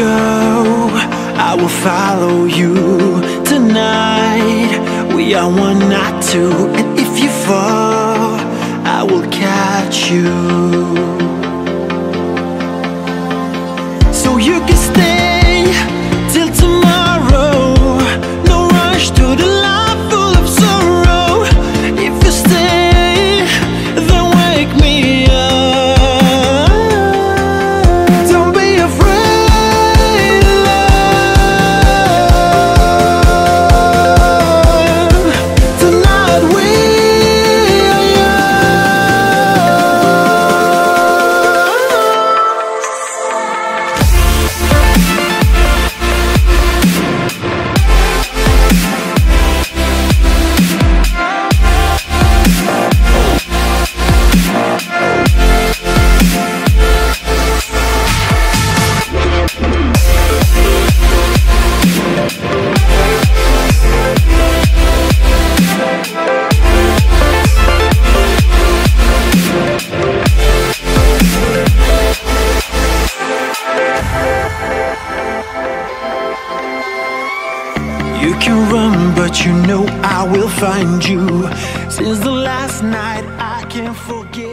go, I will follow you tonight. We are one, not two, and if you fall, I will catch you. So you can stay till tomorrow. No rush to the life full of sorrow. If you stay, then wake me up. Don't be afraid, love. Tonight we are You can run, but you know I will find you. Since the last night I can't forget.